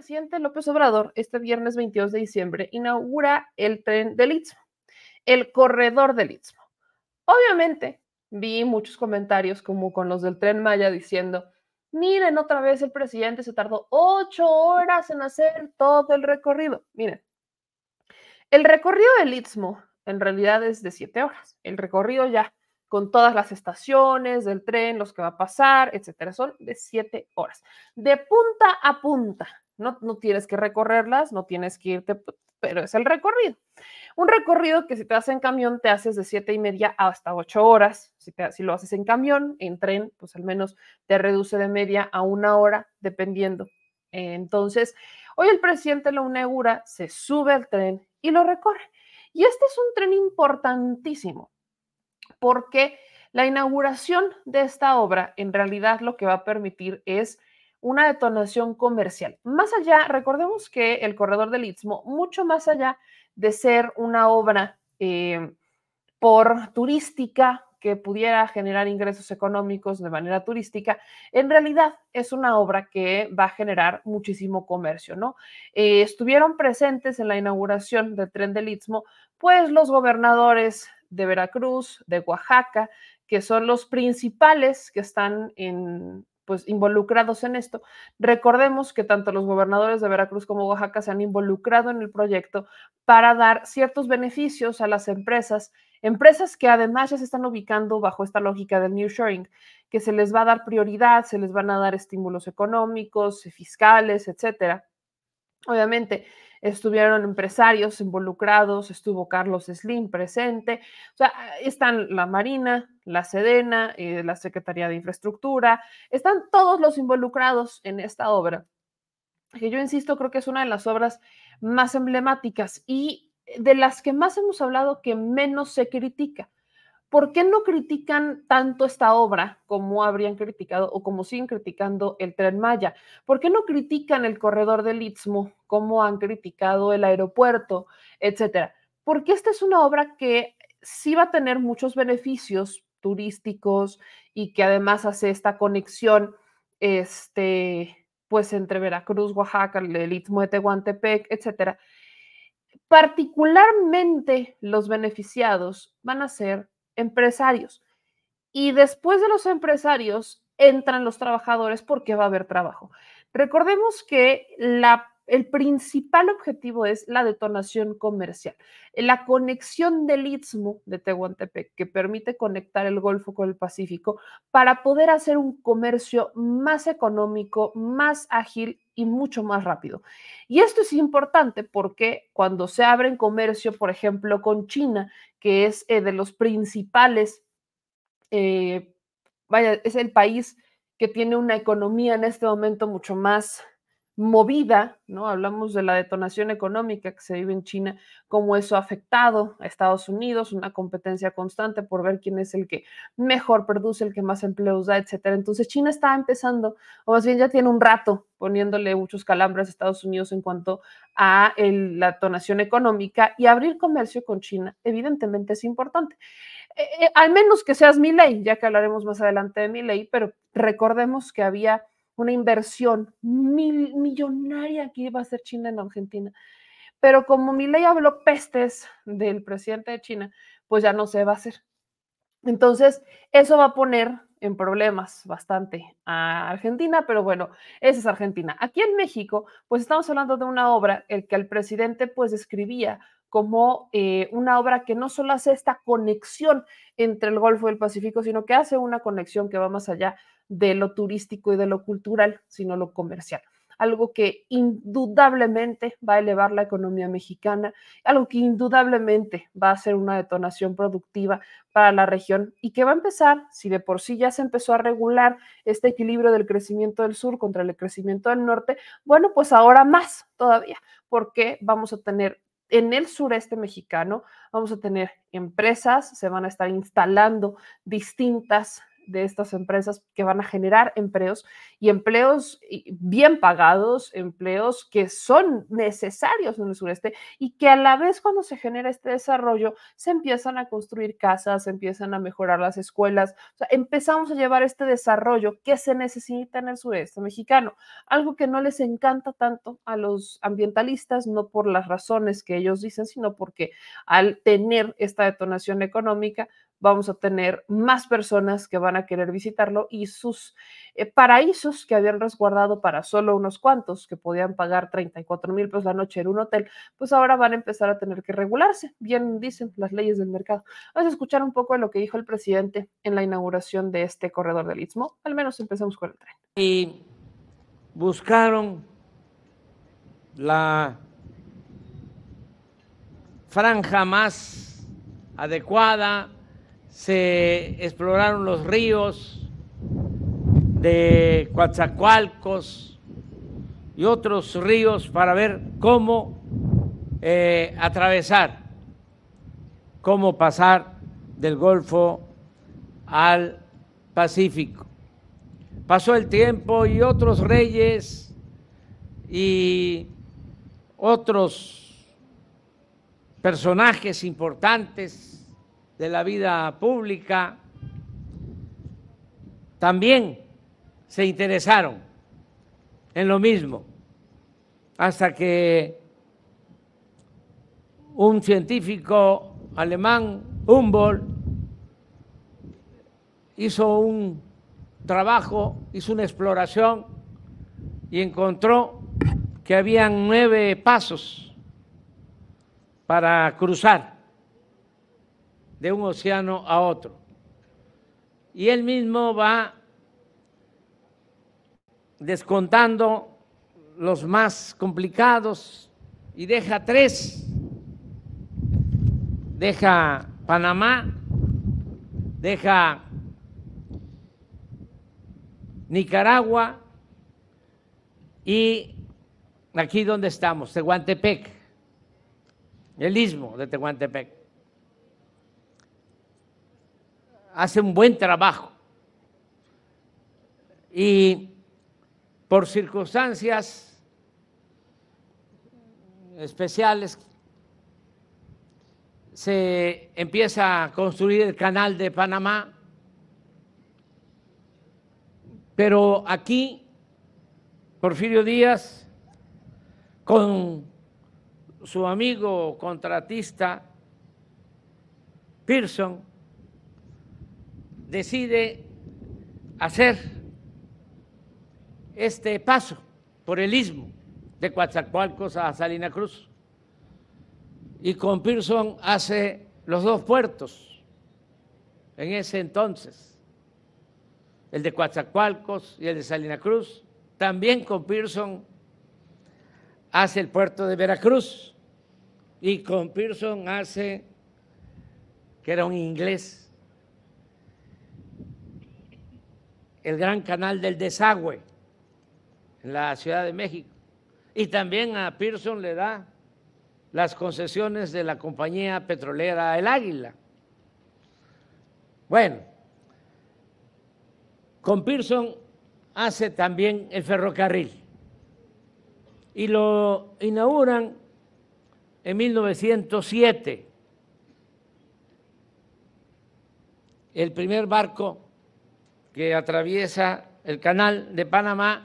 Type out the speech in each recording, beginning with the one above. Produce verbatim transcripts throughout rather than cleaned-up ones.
presidente López Obrador, este viernes veintidós de diciembre, inaugura el tren del Istmo, el corredor del Istmo. Obviamente, vi muchos comentarios como con los del Tren Maya diciendo, miren, otra vez el presidente se tardó ocho horas en hacer todo el recorrido. Miren, el recorrido del Istmo en realidad es de siete horas. El recorrido ya con todas las estaciones del tren, los que va a pasar, etcétera, son de siete horas. De punta a punta. No, no tienes que recorrerlas, no tienes que irte, pero es el recorrido. Un recorrido que si te haces en camión te haces de siete y media hasta ocho horas. Si, te, si lo haces en camión, en tren, pues al menos te reduce de media a una hora, dependiendo. Entonces, hoy el presidente lo inaugura, se sube al tren y lo recorre. Y este es un tren importantísimo porque la inauguración de esta obra en realidad lo que va a permitir es una detonación comercial. Más allá, recordemos que el corredor del Istmo, mucho más allá de ser una obra eh, por turística que pudiera generar ingresos económicos de manera turística, en realidad es una obra que va a generar muchísimo comercio, ¿no? Eh, estuvieron presentes en la inauguración del Tren del Istmo, pues los gobernadores de Veracruz, de Oaxaca, que son los principales que están en, pues, involucrados en esto. Recordemos que tanto los gobernadores de Veracruz como Oaxaca se han involucrado en el proyecto para dar ciertos beneficios a las empresas, empresas que además ya se están ubicando bajo esta lógica del nearshoring, que se les va a dar prioridad, se les van a dar estímulos económicos, fiscales, etcétera. Obviamente estuvieron empresarios involucrados, estuvo Carlos Slim presente, o sea, están la Marina, la Sedena, eh, la Secretaría de Infraestructura, están todos los involucrados en esta obra, que yo insisto, creo que es una de las obras más emblemáticas y de las que más hemos hablado que menos se critica. ¿Por qué no critican tanto esta obra como habrían criticado o como siguen criticando el Tren Maya? ¿Por qué no critican el corredor del Istmo como han criticado el aeropuerto, etcétera? Porque esta es una obra que sí va a tener muchos beneficios turísticos y que además hace esta conexión, este, pues entre Veracruz, Oaxaca, el Istmo de Tehuantepec, etcétera. Particularmente los beneficiados van a ser empresarios. Y después de los empresarios entran los trabajadores porque va a haber trabajo. Recordemos que la, el principal objetivo es la detonación comercial, la conexión del Istmo de Tehuantepec, que permite conectar el Golfo con el Pacífico para poder hacer un comercio más económico, más ágil y mucho más rápido. Y esto es importante porque cuando se abre en comercio, por ejemplo, con China, que es eh, de los principales eh, vaya, es el país que tiene una economía en este momento mucho más movida, ¿no? Hablamos de la detonación económica que se vive en China, cómo eso ha afectado a Estados Unidos, una competencia constante por ver quién es el que mejor produce, el que más empleos da, etcétera. Entonces China está empezando, o más bien ya tiene un rato poniéndole muchos calambres a Estados Unidos en cuanto a el, la detonación económica y abrir comercio con China, evidentemente es importante. Eh, al menos que seas Milei, ya que hablaremos más adelante de Milei, pero recordemos que había una inversión mil, millonaria que iba a hacer China en Argentina. Pero como Milei habló pestes del presidente de China, pues ya no se va a hacer. Entonces, eso va a poner en problemas bastante a Argentina, pero bueno, esa es Argentina. Aquí en México, pues estamos hablando de una obra el que el presidente pues describía como eh, una obra que no solo hace esta conexión entre el Golfo y el Pacífico, sino que hace una conexión que va más allá de lo turístico y de lo cultural, sino lo comercial. Algo que indudablemente va a elevar la economía mexicana, algo que indudablemente va a ser una detonación productiva para la región y que va a empezar, si de por sí ya se empezó a regular este equilibrio del crecimiento del sur contra el crecimiento del norte, bueno, pues ahora más todavía, porque vamos a tener en el sureste mexicano, vamos a tener empresas, se van a estar instalando distintas de estas empresas que van a generar empleos y empleos bien pagados, empleos que son necesarios en el sureste y que a la vez cuando se genera este desarrollo se empiezan a construir casas, se empiezan a mejorar las escuelas, o sea, empezamos a llevar este desarrollo que se necesita en el sureste mexicano, algo que no les encanta tanto a los ambientalistas, no por las razones que ellos dicen, sino porque al tener esta detonación económica, vamos a tener más personas que van a querer visitarlo y sus eh, paraísos que habían resguardado para solo unos cuantos que podían pagar treinta y cuatro mil pesos la noche en un hotel, pues ahora van a empezar a tener que regularse, bien dicen las leyes del mercado. Vamos a escuchar un poco de lo que dijo el presidente en la inauguración de este corredor del Istmo, al menos empezamos con el tren. Y buscaron la franja más adecuada, se exploraron los ríos de Coatzacoalcos y otros ríos para ver cómo eh, atravesar, cómo pasar del Golfo al Pacífico. Pasó el tiempo y otros reyes y otros personajes importantes de la vida pública también se interesaron en lo mismo, hasta que un científico alemán, Humboldt, hizo un trabajo, hizo una exploración y encontró que habían nueve pasos para cruzar de un océano a otro. Y él mismo va descontando los más complicados y deja tres. Deja Panamá, deja Nicaragua y aquí donde estamos, Tehuantepec, el istmo de Tehuantepec. Hace un buen trabajo y por circunstancias especiales se empieza a construir el canal de Panamá, pero aquí Porfirio Díaz, con su amigo contratista Pearson, decide hacer este paso por el istmo de Coatzacoalcos a Salina Cruz. Y con Pearson hace los dos puertos en ese entonces, el de Coatzacoalcos y el de Salina Cruz. También con Pearson hace el puerto de Veracruz y con Pearson hace, que era un inglés, el gran canal del desagüe en la Ciudad de México. Y también a Pearson le da las concesiones de la compañía petrolera El Águila. Bueno, con Pearson hace también el ferrocarril y lo inauguran en mil novecientos siete. El primer barco que atraviesa el canal de Panamá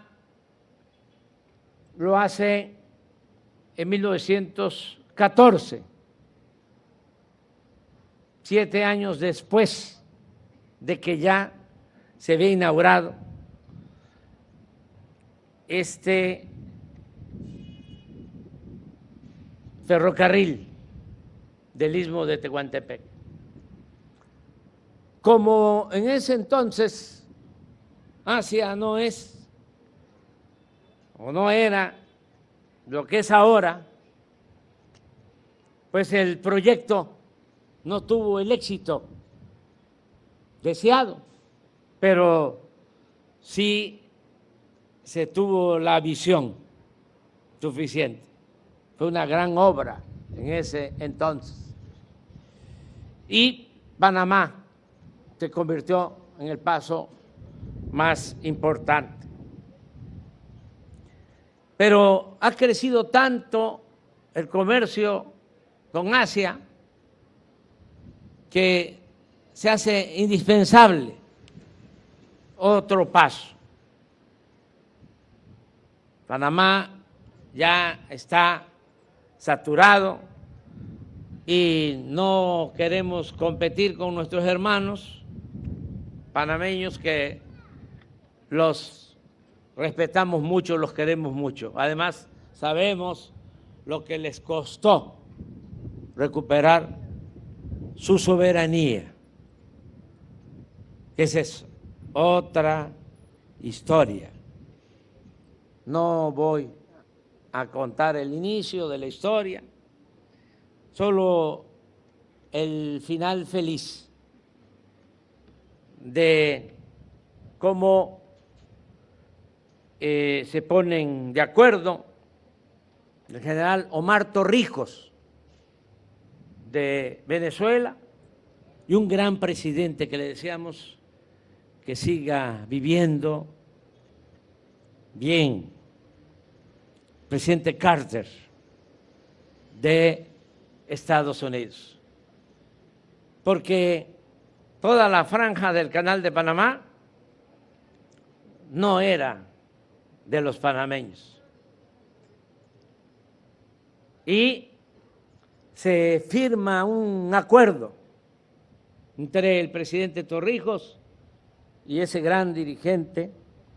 lo hace en mil novecientos catorce, siete años después de que ya se había inaugurado este ferrocarril del istmo de Tehuantepec. Como en ese entonces Asia no es o no era lo que es ahora, pues el proyecto no tuvo el éxito deseado, pero sí se tuvo la visión suficiente. Fue una gran obra en ese entonces. Y Panamá se convirtió en el paso más importante. Pero ha crecido tanto el comercio con Asia que se hace indispensable otro paso. Panamá ya está saturado y no queremos competir con nuestros hermanos panameños, que los respetamos mucho, los queremos mucho. Además, sabemos lo que les costó recuperar su soberanía. ¿Qué es eso? Otra historia. No voy a contar el inicio de la historia, solo el final feliz de cómo eh, se ponen de acuerdo el general Omar Torrijos de Venezuela y un gran presidente que le deseamos que siga viviendo bien, presidente Carter de Estados Unidos, porque toda la franja del Canal de Panamá no era de los panameños. Y se firma un acuerdo entre el presidente Torrijos y ese gran dirigente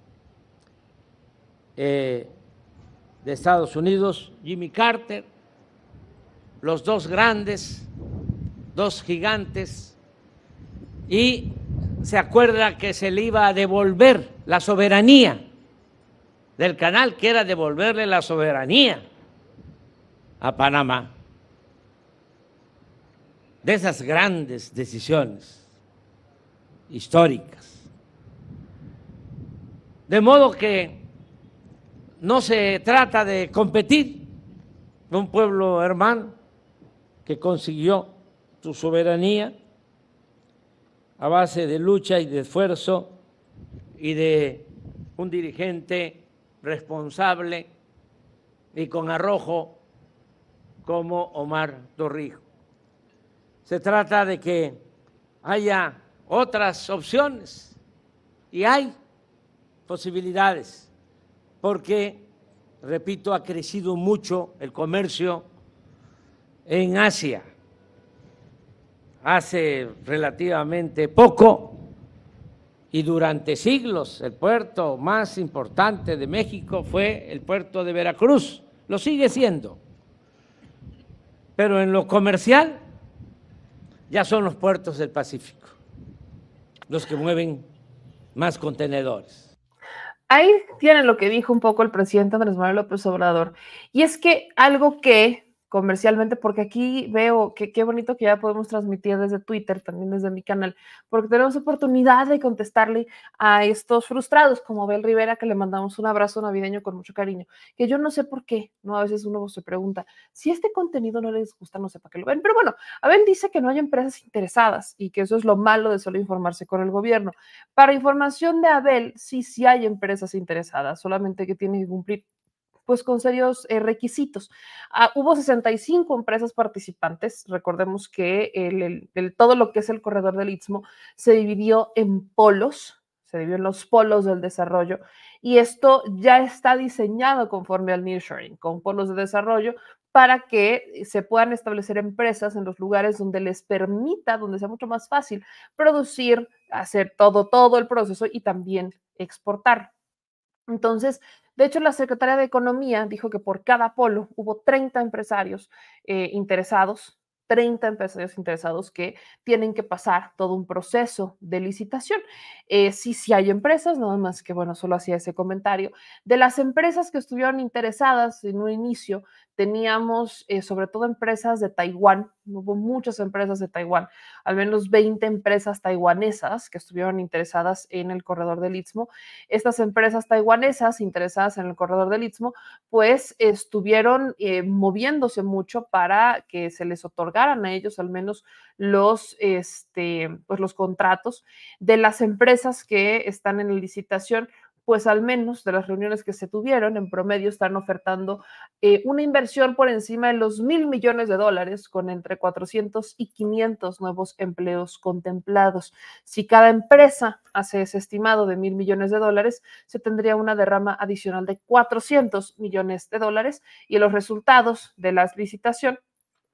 eh, de Estados Unidos, Jimmy Carter, los dos grandes, dos gigantes, y se acuerda que se le iba a devolver la soberanía del canal, que era devolverle la soberanía a Panamá. De esas grandes decisiones históricas. De modo que no se trata de competir con un pueblo hermano que consiguió su soberanía a base de lucha y de esfuerzo y de un dirigente responsable y con arrojo como Omar Torrijos. Se trata de que haya otras opciones y hay posibilidades, porque, repito, ha crecido mucho el comercio en Asia. Hace relativamente poco y durante siglos el puerto más importante de México fue el puerto de Veracruz, lo sigue siendo, pero en lo comercial ya son los puertos del Pacífico los que mueven más contenedores. Ahí tienen lo que dijo un poco el presidente Andrés Manuel López Obrador, y es que algo que comercialmente, porque aquí veo que qué bonito que ya podemos transmitir desde Twitter, también desde mi canal, porque tenemos oportunidad de contestarle a estos frustrados, como Abel Rivera, que le mandamos un abrazo navideño con mucho cariño, que yo no sé por qué, ¿no? A veces uno se pregunta, si este contenido no les gusta, no sé para qué lo ven, pero bueno, Abel dice que no hay empresas interesadas y que eso es lo malo de solo informarse con el gobierno. Para información de Abel, sí, sí hay empresas interesadas, solamente que tienen que cumplir pues con serios eh, requisitos. Ah, hubo sesenta y cinco empresas participantes. Recordemos que el, el, el, todo lo que es el corredor del Istmo se dividió en polos, se dividió en los polos del desarrollo, y esto ya está diseñado conforme al nearshoring, con polos de desarrollo, para que se puedan establecer empresas en los lugares donde les permita, donde sea mucho más fácil producir, hacer todo, todo el proceso y también exportar. Entonces, de hecho, la Secretaría de Economía dijo que por cada polo hubo treinta empresarios eh, interesados, treinta empresarios interesados que tienen que pasar todo un proceso de licitación. Eh, sí, sí hay empresas, nada más que, bueno, solo hacía ese comentario. De las empresas que estuvieron interesadas en un inicio, teníamos eh, sobre todo empresas de Taiwán, Hubo muchas empresas de Taiwán, al menos veinte empresas taiwanesas que estuvieron interesadas en el corredor del Istmo. Estas empresas taiwanesas interesadas en el corredor del Istmo, pues estuvieron eh, moviéndose mucho para que se les otorgaran a ellos al menos los, este, pues los contratos de las empresas que están en licitación. Pues al menos de las reuniones que se tuvieron, en promedio están ofertando eh, una inversión por encima de los mil millones de dólares, con entre cuatrocientos y quinientos nuevos empleos contemplados. Si cada empresa hace ese estimado de mil millones de dólares, se tendría una derrama adicional de cuatrocientos millones de dólares, y los resultados de la licitación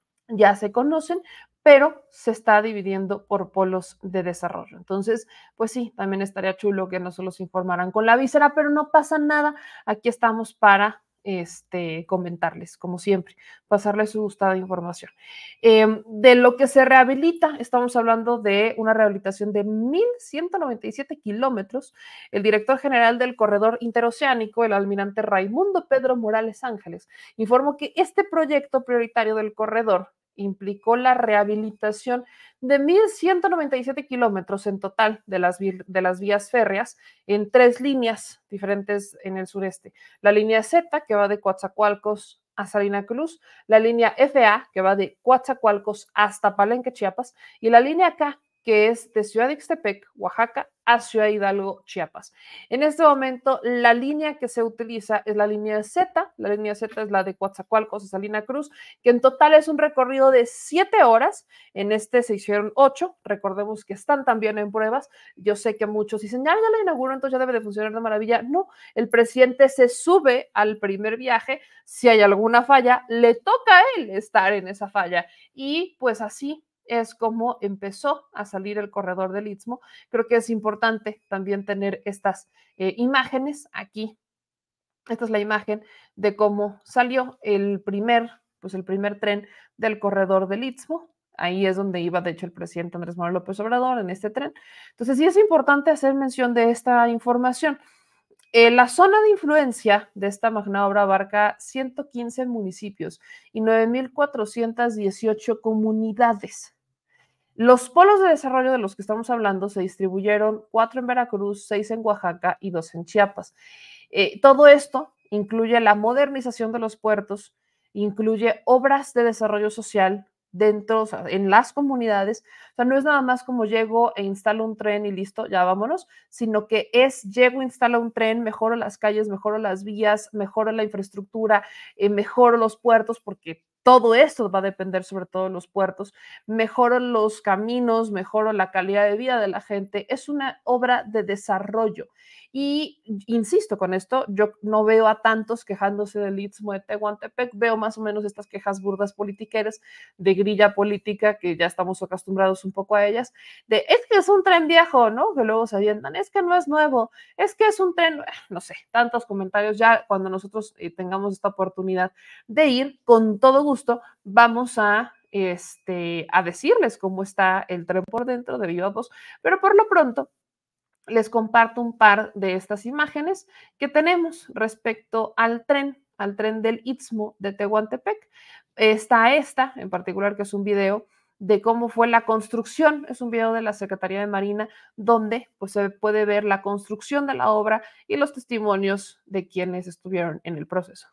ya se conocen, pero se está dividiendo por polos de desarrollo. Entonces, pues sí, también estaría chulo que no se los informaran con la víscera, pero no pasa nada. Aquí estamos para este, comentarles, como siempre, pasarles su gustada información. Eh, de lo que se rehabilita, estamos hablando de una rehabilitación de mil ciento noventa y siete kilómetros. El director general del corredor interoceánico, el almirante Raimundo Pedro Morales Ángeles, informó que este proyecto prioritario del corredor implicó la rehabilitación de mil ciento noventa y siete kilómetros en total de las, de las vías férreas en tres líneas diferentes en el sureste. La línea Z, que va de Coatzacoalcos a Salina Cruz, la línea F A, que va de Coatzacoalcos hasta Palenque, Chiapas, y la línea K, que es de Ciudad de Ixtepec, Oaxaca, a Ciudad Hidalgo, Chiapas. En este momento, la línea que se utiliza es la línea Z. La línea Z es la de Coatzacoalcos a Salina Cruz, que en total es un recorrido de siete horas. En este se hicieron ocho. Recordemos que están también en pruebas. Yo sé que muchos dicen, ya, ya la inauguró, entonces ya debe de funcionar de maravilla. No, el presidente se sube al primer viaje. Si hay alguna falla, le toca a él estar en esa falla. Y pues así es como empezó a salir el corredor del Istmo. Creo que es importante también tener estas eh, imágenes aquí. Esta es la imagen de cómo salió el primer, pues el primer tren del corredor del Istmo. Ahí es donde iba, de hecho, el presidente Andrés Manuel López Obrador en este tren. Entonces, sí es importante hacer mención de esta información. Eh, la zona de influencia de esta magna obra abarca ciento quince municipios y nueve mil cuatrocientas dieciocho comunidades. Los polos de desarrollo de los que estamos hablando se distribuyeron cuatro en Veracruz, seis en Oaxaca y dos en Chiapas. Eh, todo esto incluye la modernización de los puertos, incluye obras de desarrollo social dentro, o sea, en las comunidades. O sea, no es nada más como llego e instalo un tren y listo, ya vámonos, sino que es llego, instalo un tren, mejoro las calles, mejoro las vías, mejoro la infraestructura, eh, mejoro los puertos, porque todo esto va a depender sobre todo de los puertos, mejoro los caminos, mejoro la calidad de vida de la gente. Es una obra de desarrollo. Y insisto con esto, yo no veo a tantos quejándose del Istmo de Tehuantepec, veo más o menos estas quejas burdas politiqueras, de grilla política, que ya estamos acostumbrados un poco a ellas, de es que es un tren viejo, ¿no? Que luego se avientan, es que no es nuevo, es que es un tren, no sé, tantos comentarios. Ya cuando nosotros eh, tengamos esta oportunidad de ir, con todo gusto, vamos a Este, a decirles cómo está el tren por dentro de viva voz, pero por lo pronto les comparto un par de estas imágenes que tenemos respecto al tren, al tren del Istmo de Tehuantepec. Está esta en particular, que es un video de cómo fue la construcción, es un video de la Secretaría de Marina, donde pues, se puede ver la construcción de la obra y los testimonios de quienes estuvieron en el proceso.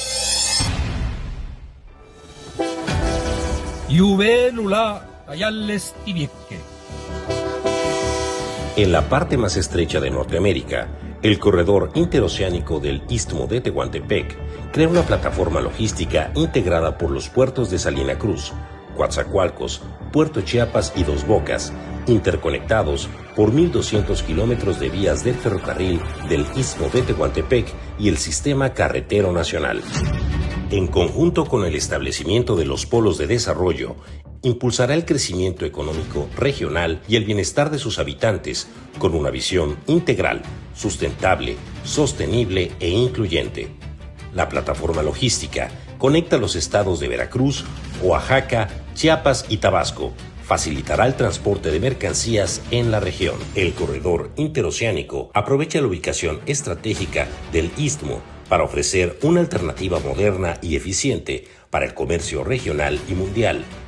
En la parte más estrecha de Norteamérica, el corredor interoceánico del Istmo de Tehuantepec crea una plataforma logística integrada por los puertos de Salina Cruz, Coatzacoalcos, Puerto Chiapas y Dos Bocas, interconectados por mil doscientos kilómetros de vías del ferrocarril del Istmo de Tehuantepec y el sistema carretero nacional. En conjunto con el establecimiento de los polos de desarrollo, impulsará el crecimiento económico regional y el bienestar de sus habitantes con una visión integral, sustentable, sostenible e incluyente. La plataforma logística conecta los estados de Veracruz, Oaxaca, Chiapas y Tabasco. Facilitará el transporte de mercancías en la región. El corredor interoceánico aprovecha la ubicación estratégica del Istmo para ofrecer una alternativa moderna y eficiente para el comercio regional y mundial,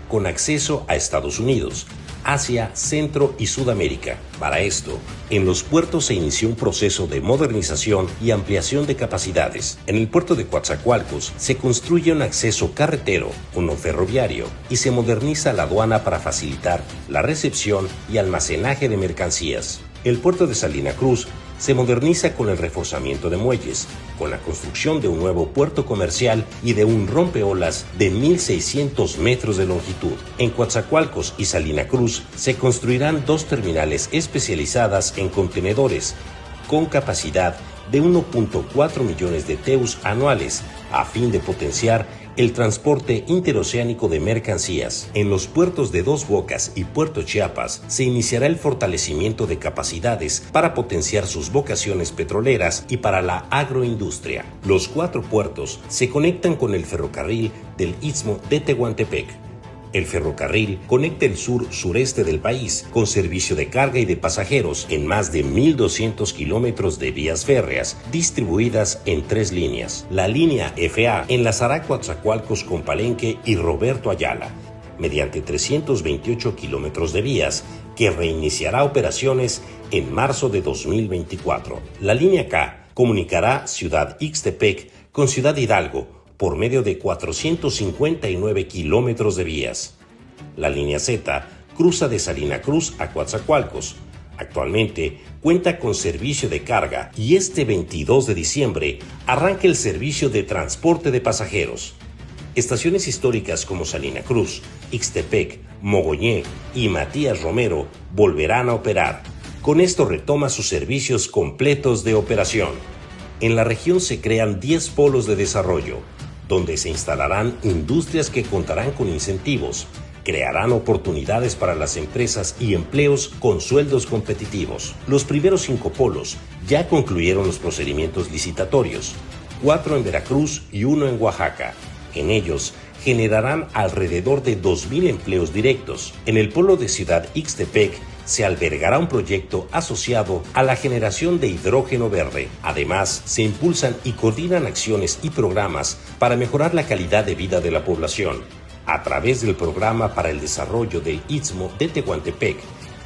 con acceso a Estados Unidos, Asia, Centro y Sudamérica. Para esto, en los puertos se inició un proceso de modernización y ampliación de capacidades. En el puerto de Coatzacoalcos se construye un acceso carretero, uno ferroviario, y se moderniza la aduana para facilitar la recepción y almacenaje de mercancías. El puerto de Salina Cruz se moderniza con el reforzamiento de muelles, con la construcción de un nuevo puerto comercial y de un rompeolas de mil seiscientos metros de longitud. En Coatzacoalcos y Salina Cruz se construirán dos terminales especializadas en contenedores, con capacidad de uno punto cuatro millones de teus anuales, a fin de potenciar el transporte interoceánico de mercancías. En los puertos de Dos Bocas y Puerto Chiapas se iniciará el fortalecimiento de capacidades para potenciar sus vocaciones petroleras y para la agroindustria. Los cuatro puertos se conectan con el ferrocarril del Istmo de Tehuantepec. El ferrocarril conecta el sur-sureste del país con servicio de carga y de pasajeros en más de mil doscientos kilómetros de vías férreas distribuidas en tres líneas. La línea F A enlazará Coatzacoalcos con Palenque y Roberto Ayala mediante trescientos veintiocho kilómetros de vías que reiniciará operaciones en marzo de dos mil veinticuatro. La línea K comunicará Ciudad Ixtepec con Ciudad Hidalgo por medio de cuatrocientos cincuenta y nueve kilómetros de vías. La línea Z cruza de Salina Cruz a Coatzacoalcos. Actualmente cuenta con servicio de carga y este veintidós de diciembre arranca el servicio de transporte de pasajeros. Estaciones históricas como Salina Cruz, Ixtepec, Mogoñé y Matías Romero volverán a operar. Con esto retoma sus servicios completos de operación. En la región se crean diez polos de desarrollo, donde se instalarán industrias que contarán con incentivos, crearán oportunidades para las empresas y empleos con sueldos competitivos. Los primeros cinco polos ya concluyeron los procedimientos licitatorios, cuatro en Veracruz y uno en Oaxaca. En ellos generarán alrededor de dos mil empleos directos. En el polo de Ciudad Ixtepec se albergará un proyecto asociado a la generación de hidrógeno verde. Además, se impulsan y coordinan acciones y programas para mejorar la calidad de vida de la población a través del Programa para el Desarrollo del Istmo de Tehuantepec.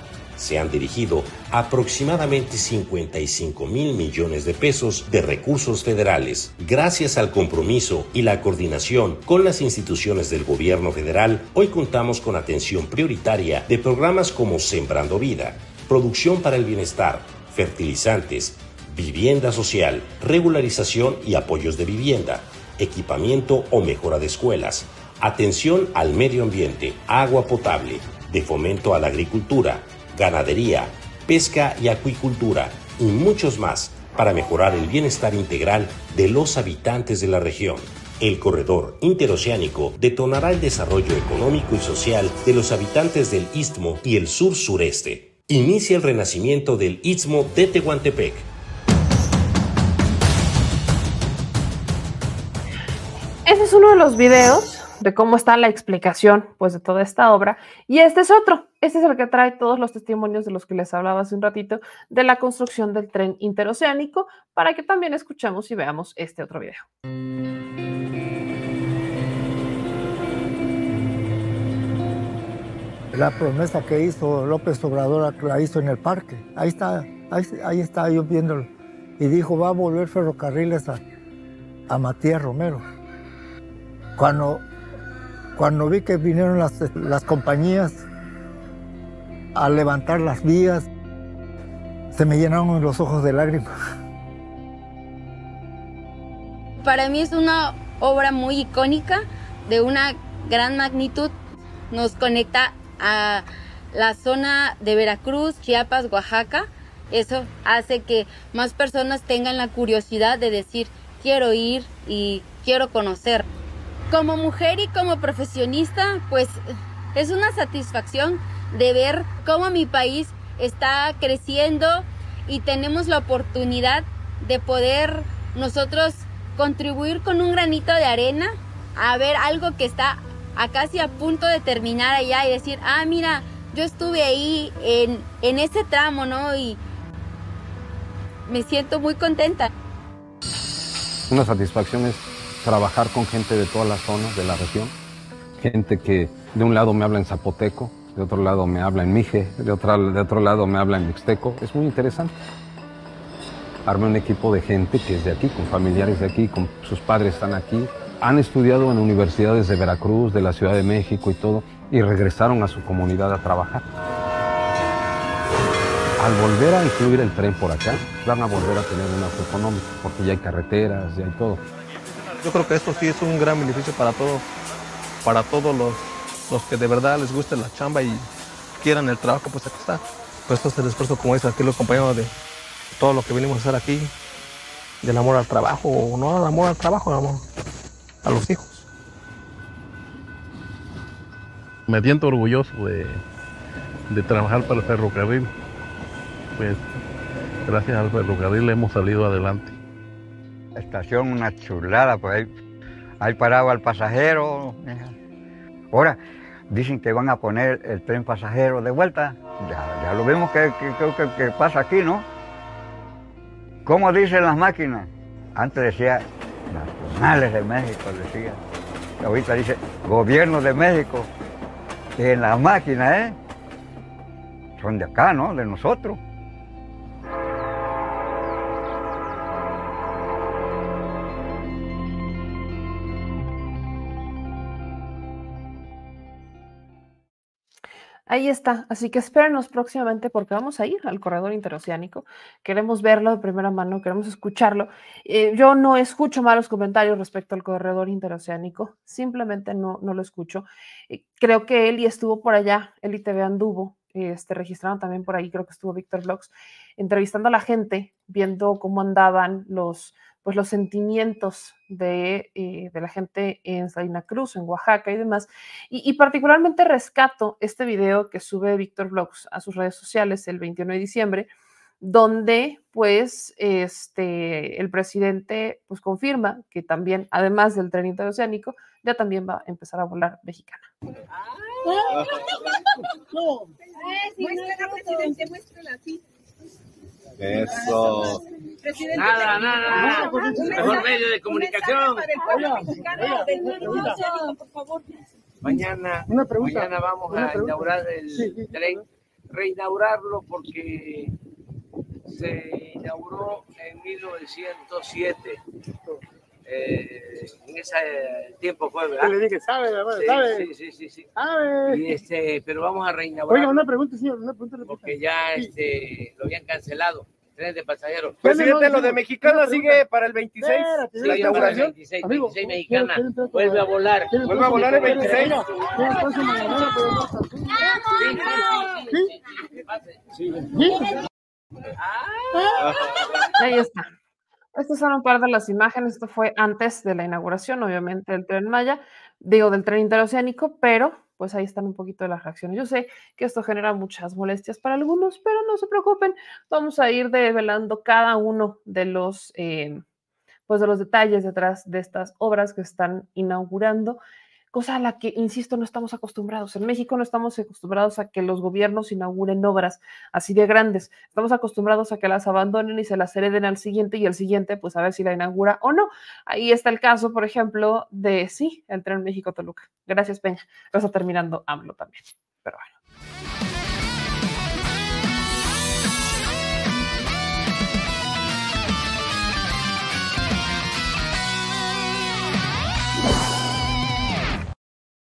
Se han dirigido aproximadamente cincuenta y cinco mil millones de pesos de recursos federales. Gracias al compromiso y la coordinación con las instituciones del gobierno federal, hoy contamos con atención prioritaria de programas como Sembrando Vida, Producción para el Bienestar, Fertilizantes, Vivienda Social, Regularización y Apoyos de Vivienda, Equipamiento o Mejora de Escuelas, Atención al Medio Ambiente, Agua Potable, de Fomento a la Agricultura, Ganadería, Pesca y Acuicultura y muchos más para mejorar el bienestar integral de los habitantes de la región. El corredor interoceánico detonará el desarrollo económico y social de los habitantes del Istmo y el sur-sureste. Inicia el renacimiento del Istmo de Tehuantepec. Ese es uno de los videos de cómo está la explicación, pues, de toda esta obra. Y este es otro. Este es el que trae todos los testimonios de los que les hablaba hace un ratito de la construcción del tren interoceánico, para que también escuchemos y veamos este otro video. La promesa que hizo López Obrador la hizo en el parque. Ahí está, ahí, ahí está yo viéndolo. Y dijo, va a volver ferrocarriles a, a Matías Romero. Cuando, cuando vi que vinieron las, las compañías a levantar las vías, se me llenaron los ojos de lágrimas. Para mí es una obra muy icónica, de una gran magnitud. Nos conecta a la zona de Veracruz, Chiapas, Oaxaca. Eso hace que más personas tengan la curiosidad de decir, quiero ir y quiero conocer. Como mujer y como profesionista, pues es una satisfacción de ver cómo mi país está creciendo y tenemos la oportunidad de poder nosotros contribuir con un granito de arena a ver algo que está a casi a punto de terminar allá y decir, ah, mira, yo estuve ahí en, en ese tramo, ¿no? Y me siento muy contenta. Una satisfacción es trabajar con gente de todas las zonas de la región, gente que De un lado me habla en zapoteco, de otro lado me habla en mije, de, otra, de otro lado me habla en mixteco. Es muy interesante. Armé un equipo de gente que es de aquí, con familiares de aquí, con sus padres están aquí. Han estudiado en universidades de Veracruz, de la Ciudad de México y todo, y regresaron a su comunidad a trabajar. Al volver a incluir el tren por acá, van a volver a tener un auto económico, porque ya hay carreteras, ya hay todo. Yo creo que esto sí es un gran beneficio para todos, para todos los, los que de verdad les guste la chamba y quieran el trabajo, pues aquí está. Pues esto es el esfuerzo, como dicen aquí los compañeros, de todo lo que venimos a hacer aquí, del amor al trabajo, o no al amor al trabajo, al amor a los hijos. Me siento orgulloso de, de trabajar para el ferrocarril. Pues gracias al ferrocarril hemos salido adelante. La estación, una chulada, pues ahí, ahí paraba el pasajero. Ahora dicen que van a poner el tren pasajero de vuelta. Ya, ya lo vimos que, que, que, que pasa aquí, ¿no? ¿Cómo dicen las máquinas? Antes decía Nacionales de México, decía. Ahorita dice Gobierno de México. Y en las máquinas, ¿eh? Son de acá, ¿no? De nosotros. Ahí está, así que espérenos próximamente porque vamos a ir al corredor interoceánico. Queremos verlo de primera mano, queremos escucharlo. Eh, yo no escucho malos comentarios respecto al corredor interoceánico, simplemente no, no lo escucho. Eh, creo que Eli estuvo por allá, Eli T V anduvo, este, registraron también por ahí, creo que estuvo Víctor Vlogs, entrevistando a la gente, viendo cómo andaban los, pues, los sentimientos de, eh, de la gente en Salina Cruz, en Oaxaca y demás. Y, y particularmente rescato este video que sube Víctor Vlogs a sus redes sociales el veintiuno de diciembre, donde pues este, el presidente pues confirma que también, además del tren interoceánico, ya también va a empezar a volar Mexicana. No, muéstrala, presidente, muéstrala así. Eso. Presidente, nada, nada, mejor medio de comunicación. Por favor. Mañana, mañana vamos a inaugurar el sí, sí, tren, reinaugurarlo porque se inauguró en mil novecientos siete. Eh, en ese tiempo fue, ¿verdad? Le dije, ¿sabe? Sí, ¿Sabe? Sí, sí, sí, sí. ¿Sabe? Y este, pero vamos a reinaugurar. Oiga, una pregunta, señor, una pregunta. Porque ya este, lo habían cancelado. Tren de pasajeros. Presidente, lo de Mexicana sigue para el veintiséis. Sí, la inauguración. veintiséis, veintiséis Mexicana. Vuelve a volar. Vuelve a volar el veintiséis. Ahí está. Estas son un par de las imágenes. Esto fue antes de la inauguración, obviamente, del Tren Maya, digo, del tren interoceánico, pero pues ahí están un poquito de las reacciones. Yo sé que esto genera muchas molestias para algunos, pero no se preocupen, vamos a ir develando cada uno de los, eh, pues de los detalles detrás de estas obras que están inaugurando, cosa a la que, insisto, no estamos acostumbrados. En México no estamos acostumbrados a que los gobiernos inauguren obras así de grandes. Estamos acostumbrados a que las abandonen y se las hereden al siguiente y el siguiente, pues a ver si la inaugura o no. Ahí está el caso, por ejemplo, de, sí, el Tren México-Toluca. Gracias, Peña. Lo está terminando AMLO también. Pero bueno.